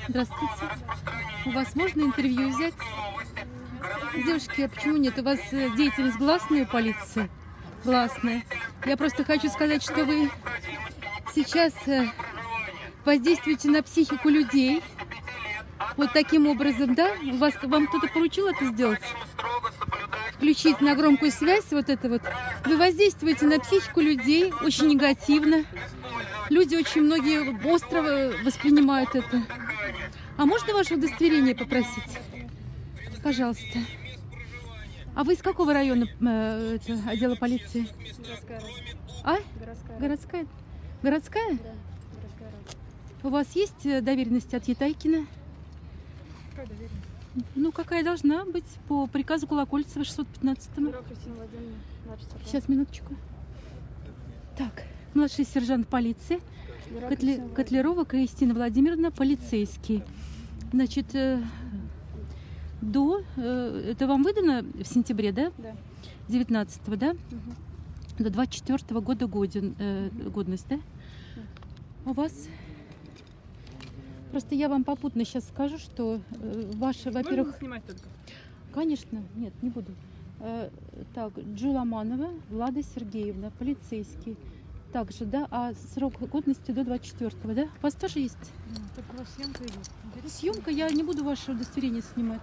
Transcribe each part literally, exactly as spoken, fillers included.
Здравствуйте. У вас можно интервью взять? Девушки, а почему нет? У вас э, деятельность гласная у полиции? Гласная. Я просто хочу сказать, что вы сейчас э, воздействуете на психику людей. Вот таким образом, да? У вас, вам кто-то поручил это сделать? Включить на громкую связь вот это вот. Вы воздействуете на психику людей очень негативно. Люди очень многие остро воспринимают это. А можно ваше удостоверение попросить? Пожалуйста. А вы из какого района э, это, отдела полиции? Городская. А? Городская. Городская? Городская? Да, городская рада. У вас есть доверенность от Етайкина? Какая доверенность? Ну, какая должна быть по приказу Колокольцева шестьсот пятнадцатому. Сейчас, минуточку. Так, младший сержант полиции Котле... Котлярова Кристина Владимировна, полицейский. Значит, э, до... Э, это вам выдано в сентябре, да? Да. девятнадцатого, да? Угу. До двадцать четвёртого года годен, э, годность, да? У вас... Просто я вам попутно сейчас скажу, что э, ваши, во-первых... снимать только? Конечно, нет, не буду. Э, так, Джуламанова Влада Сергеевна, полицейский. Также, да, а срок годности до двадцать четвёртого, да? У вас тоже есть? Ну, так у вас съемка идет. Съемка, я не буду ваше удостоверение снимать.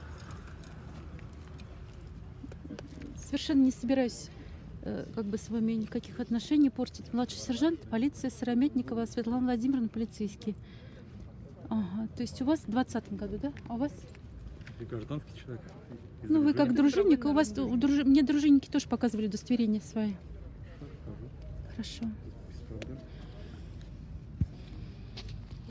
Совершенно не собираюсь э, как бы с вами никаких отношений портить. Младший сержант полиции Сырометникова Светлана Владимировна, полицейский. Ага, то есть у вас в двадцатом году, да? А у вас? Я гражданский человек. Ну, вы как дружинник, у вас у друж... мне дружинники тоже показывали удостоверение свои. Хорошо.